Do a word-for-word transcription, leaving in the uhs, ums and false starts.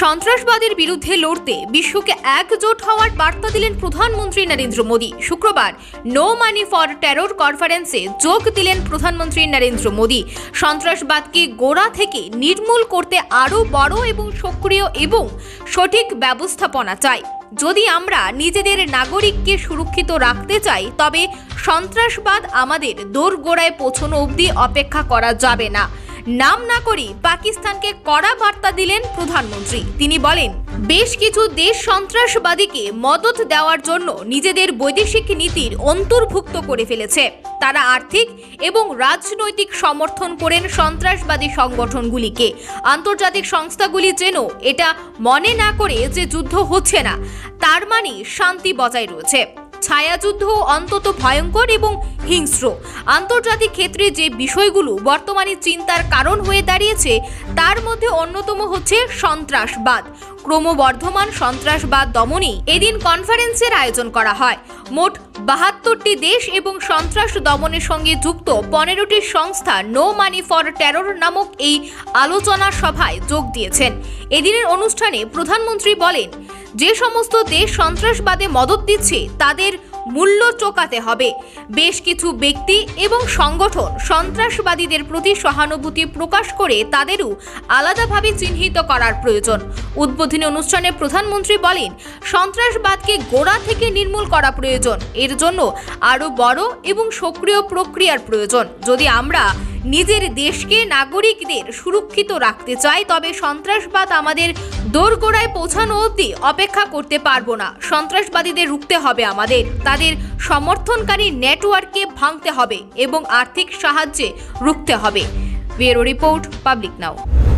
সন্ত্রাসবাদের বিরুদ্ধে লড়তে বিশ্বকে একজোট হওয়ার বার্তা দিলেন প্রধানমন্ত্রী নরেন্দ্র মোদী। শুক্রবার নো মানি ফর টেরর কনফারেন্সে যোগ দিলেন প্রধানমন্ত্রী নরেন্দ্র মোদী। সন্ত্রাসবাদকে গোড়া থেকে নির্মূল করতে আরও বড় এবং সক্রিয় এবং সঠিক ব্যবস্থাপনা চাই। যদি আমরা নিজেদের নাগরিককে সুরক্ষিত রাখতে চাই তবে সন্ত্রাসবাদ আমাদের দোরগোড়ায় পৌঁছানো অবধি অপেক্ষা করা যাবে না। নাম না করি পাকিস্তানকে কড়া বার্তা দিলেন প্রধানমন্ত্রী। তিনি বলেন, বেশ কিছু দেশ সন্ত্রাসবাদীকে মদত দেওয়ার জন্য নিজেদের বৈদেশিক নীতির অন্তর্ভুক্ত করে ফেলেছে। তারা আর্থিক এবং রাজনৈতিক সমর্থন করেন সন্ত্রাসবাদী সংগঠনগুলিকে। আন্তর্জাতিক সংস্থাগুলি যেন এটা মনে না করে যে যুদ্ধ হচ্ছে না, তার মানে শান্তি বজায় রয়েছে। ছায়াযুদ্ধ অন্তত ভয়ঙ্কর এবং হিংস্র। আন্তর্জাতিক ক্ষেত্রে যে বিষয়গুলো বর্তমানে চিন্তার কারণ হয়ে দাঁড়িয়েছে তার মধ্যে অন্যতম হচ্ছে সন্ত্রাসবাদ। ক্রমবর্ধমান সন্ত্রাসবাদ দমনে এদিন কনফারেন্সের আয়োজন করা হয়। মোট বাহাত্তরটি দেশ এবং সন্ত্রাস দমনের সঙ্গে যুক্ত পনেরোটি সংস্থা নো মানি ফর টেরর নামক এই আলোচনা সভায় যোগ দিয়েছেন। এদিনের অনুষ্ঠানে প্রধানমন্ত্রী বলেন, যে সমস্ত দেশ সন্ত্রাসবাদে মদত দিচ্ছে তাদের মূল্য চোকাতে হবে। বেশ কিছু ব্যক্তি এবং সংগঠন সন্ত্রাসবাদীদের প্রতি সহানুভূতি প্রকাশ করে তাদেরও আলাদাভাবে চিহ্নিত করার প্রয়োজন। উদ্বোধনী অনুষ্ঠানে প্রধানমন্ত্রী বলেন, সন্ত্রাসবাদকে গোড়া থেকে নির্মূল করা প্রয়োজন। এর জন্য আরও বড় এবং সক্রিয় প্রক্রিয়ার প্রয়োজন। যদি আমরা নিজের দেশকে নাগরিকদের সুরক্ষিত রাখতে চাই তবে সন্ত্রাসবাদ আমাদের দোরগোড়ায় পৌঁছানো অবধি অপেক্ষা করতে পারবো না। সন্ত্রাসবাদীদের রুখতে হবে আমাদের, তাদের সমর্থনকারী নেটওয়ার্ককে ভাঙতে হবে এবং আর্থিক সাহায্যে রুখতে হবে। ব্যুরো রিপোর্ট, পাবলিক নাও।